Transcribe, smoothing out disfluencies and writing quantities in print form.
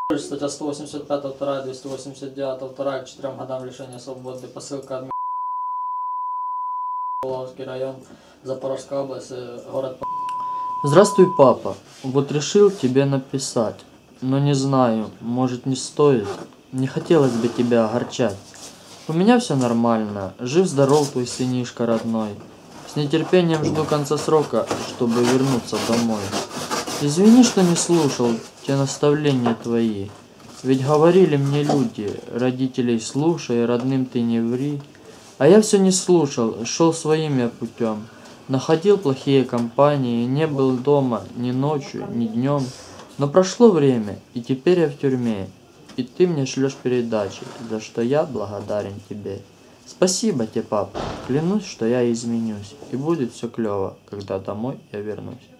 Статья 185, 2, 289, 2 к 4 годам лишения свободы. Посылка Адмиралтовский район, Запорожская область, город. Здравствуй, папа. Вот решил тебе написать, но не знаю, может не стоит. Не хотелось бы тебя огорчать. У меня все нормально, жив-здоров твой сынишка родной. С нетерпением жду конца срока, чтобы вернуться домой. Извини, что не слушал те наставления твои. Ведь говорили мне люди, родителей слушай, родным ты не ври. А я все не слушал, шел своим я путем. Находил плохие компании, не был дома ни ночью, ни днем. Но прошло время, и теперь я в тюрьме. И ты мне шлешь передачи, за что я благодарен тебе. Спасибо тебе, папа. Клянусь, что я изменюсь, и будет все клево, когда домой я вернусь.